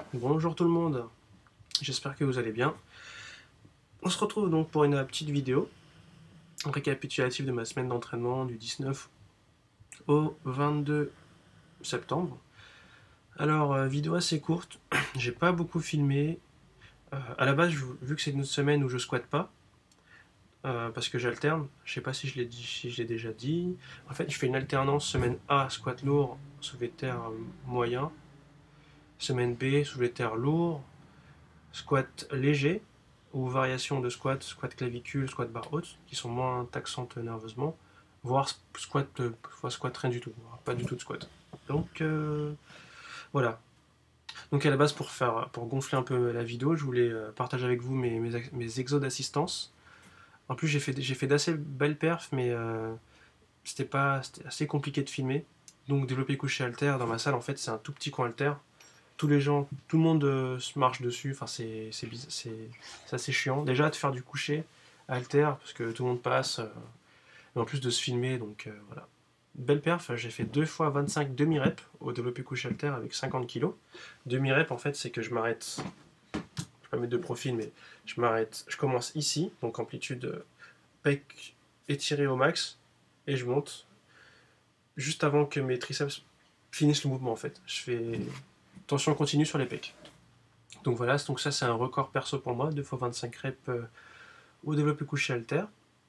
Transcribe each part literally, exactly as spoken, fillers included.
Bonjour tout le monde, j'espère que vous allez bien. On se retrouve donc pour une petite vidéo récapitulative de ma semaine d'entraînement du dix-neuf au vingt-deux septembre. Alors, euh, vidéo assez courte, j'ai pas beaucoup filmé. Euh, à la base, vu que c'est une semaine où je squatte pas, euh, parce que j'alterne, je sais pas si je l'ai dit, si je l'ai déjà dit. En fait, je fais une alternance semaine A, squat lourd, soulevé de terre moyen. Semaine B, soulevé de terre lourd, squat léger, ou variations de squat, squat clavicule, squat barre haute, qui sont moins taxantes nerveusement, voire squat, euh, squat rien du tout, pas du tout de squat. Donc euh, voilà. Donc à la base, pour, faire, pour gonfler un peu la vidéo, je voulais euh, partager avec vous mes, mes, mes exos d'assistance. En plus, j'ai fait, j'ai fait d'assez belles perfs, mais euh, c'était pas, c'était assez compliqué de filmer. Donc développer couché halter dans ma salle, en fait, c'est un tout petit coin halter. Tous les gens, tout le monde euh, se marche dessus, enfin c'est c'est c'est assez chiant. Déjà de faire du coucher halter parce que tout le monde passe, euh, et en plus de se filmer, donc euh, voilà. Belle perf, j'ai fait deux fois vingt-cinq demi-reps au développé couché halter avec cinquante kilos. Demi-rep en fait c'est que je m'arrête, je vais pas mettre de profil mais je m'arrête, je commence ici, donc amplitude euh, pec étiré au max, et je monte juste avant que mes triceps finissent le mouvement en fait. Je fais tension continue sur les pecs. Donc voilà, donc ça c'est un record perso pour moi, deux fois vingt-cinq reps euh, au développé couché halter.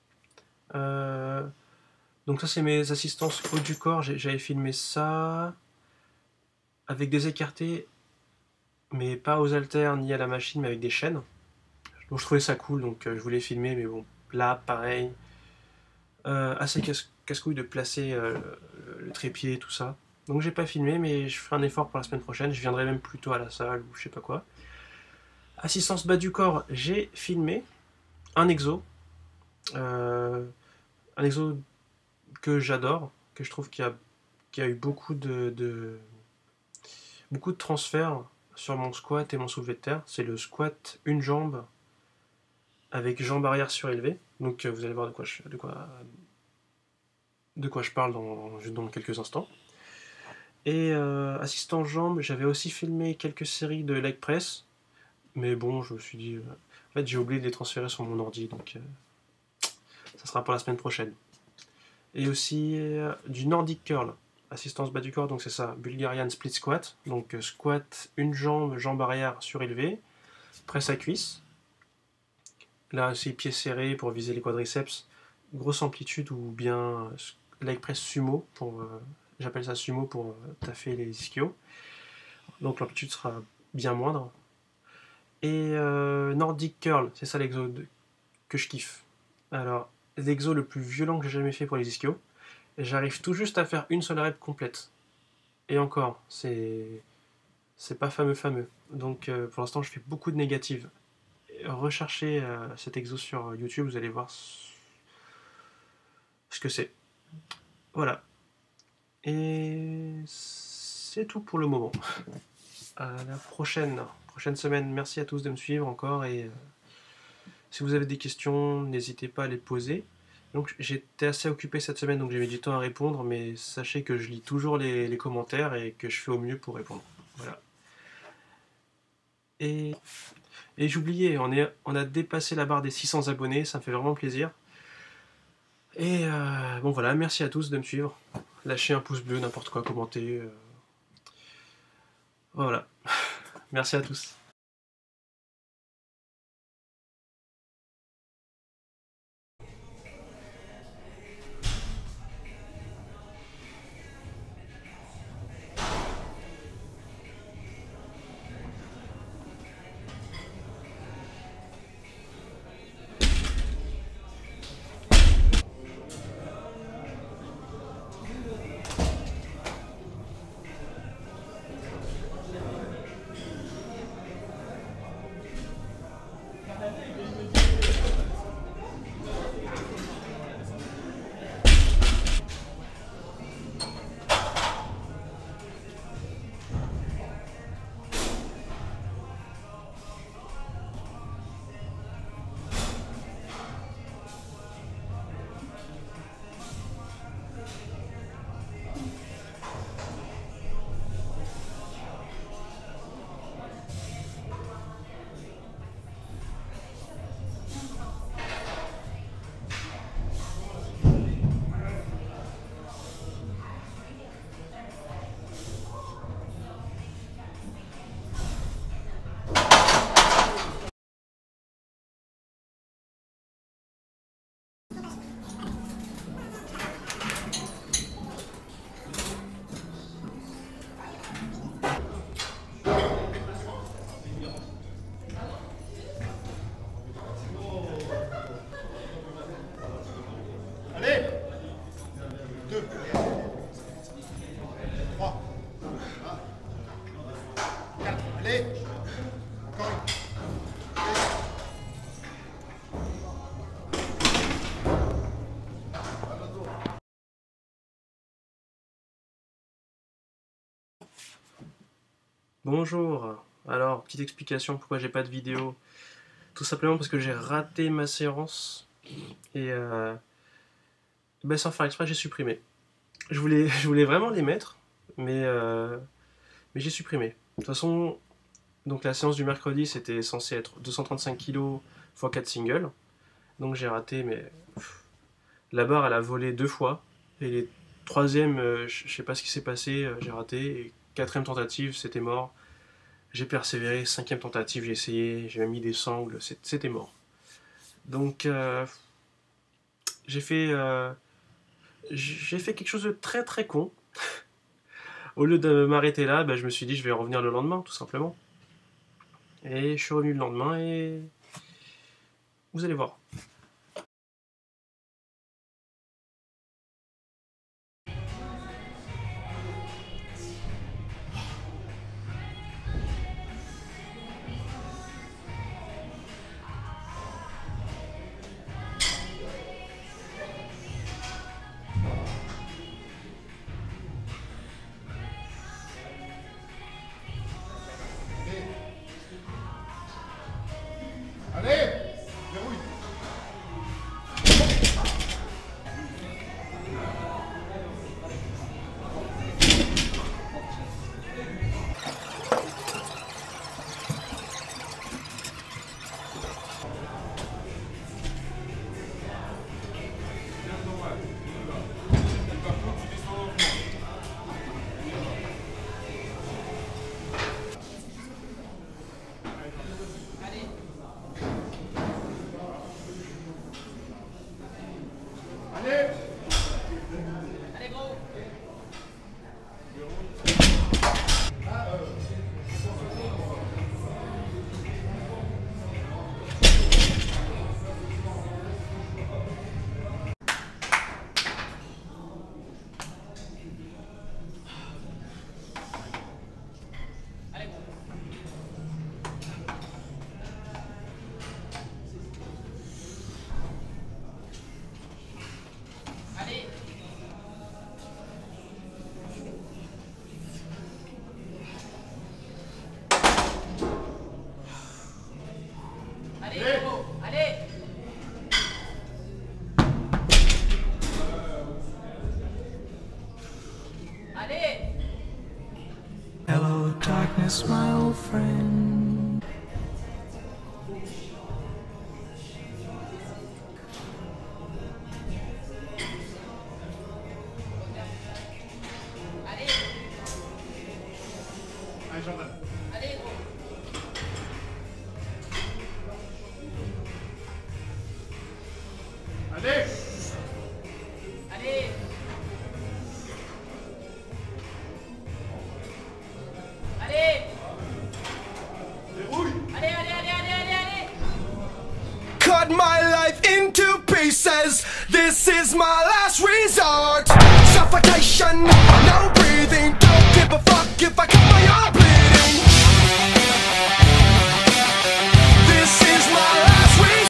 Euh, donc ça c'est mes assistances haut du corps, j'avais filmé ça avec des écartés, mais pas aux haltères ni à la machine, mais avec des chaînes. Donc je trouvais ça cool, donc euh, je voulais filmer, mais bon, là pareil, euh, assez casse-couille de placer euh, le, le trépied, tout ça. Donc j'ai pas filmé, mais je ferai un effort pour la semaine prochaine, je viendrai même plus tôt à la salle ou je sais pas quoi. Assistance bas du corps, j'ai filmé un exo. Euh, un exo que j'adore, que je trouve qu'il y a, qu'il y a eu beaucoup de, de, beaucoup de transferts sur mon squat et mon soulevé de terre. C'est le squat une jambe avec jambe arrière surélevée. Donc vous allez voir de quoi je, de quoi, de quoi je parle dans, dans quelques instants. Et euh, assistant jambe, j'avais aussi filmé quelques séries de leg press. Mais bon, je me suis dit... Euh, en fait, j'ai oublié de les transférer sur mon ordi, donc... Euh, ça sera pour la semaine prochaine. Et aussi euh, du Nordic Curl, assistance bas du corps, donc c'est ça, Bulgarian Split Squat, donc euh, squat une jambe, jambe arrière surélevée, presse à cuisse, là aussi pieds serrés pour viser les quadriceps, grosse amplitude ou bien euh, leg press sumo, pour, euh, j'appelle ça sumo pour euh, taffer les ischios, donc l'amplitude sera bien moindre. Et euh, Nordic Curl, c'est ça l'exo que je kiffe. Alors, l'exo le plus violent que j'ai jamais fait pour les ischios. J'arrive tout juste à faire une seule rep complète. Et encore, c'est c'est pas fameux fameux. Donc euh, pour l'instant, je fais beaucoup de négatives. Recherchez euh, cet exo sur YouTube, vous allez voir ce que c'est. Voilà. Et c'est tout pour le moment. À la prochaine, prochaine semaine. Merci à tous de me suivre encore et euh, si vous avez des questions, n'hésitez pas à les poser. Donc j'étais assez occupé cette semaine, donc j'ai mis du temps à répondre, mais sachez que je lis toujours les, les commentaires et que je fais au mieux pour répondre. Voilà. Et, et j'oubliais, on, est, on a dépassé la barre des six cents abonnés, ça me fait vraiment plaisir. Et euh, bon voilà, merci à tous de me suivre. Lâchez un pouce bleu, n'importe quoi, commentez. Euh, voilà. Merci à tous. Allez. Encore une. Bonjour, alors petite explication pourquoi j'ai pas de vidéo. Tout simplement parce que j'ai raté ma séance et euh, ben sans faire exprès j'ai supprimé. Je voulais, je voulais vraiment les mettre, mais, euh, mais j'ai supprimé. De toute façon, donc la séance du mercredi c'était censé être deux cent trente-cinq kilos fois quatre singles, donc j'ai raté, mais pff, la barre elle a volé deux fois et les troisième, euh, je sais pas ce qui s'est passé, euh, j'ai raté, et quatrième tentative c'était mort. J'ai persévéré, cinquième tentative, j'ai essayé, j'ai même mis des sangles, c'était mort. Donc, euh, j'ai fait, euh, j'ai fait quelque chose de très très con. Au lieu de m'arrêter là, bah, je me suis dit je vais revenir le lendemain, tout simplement. Et je suis revenu le lendemain et vous allez voir. Allez. Verrouille. Allez. Allez, gros. Hello, darkness, my old friend. Allez, Jordan. Allez, gros. Allez. Allez. Allez. Verrouille. Allez, allez, allez, allez, allez, allez. Cut my life into pieces. This is my last resort. Suffocation.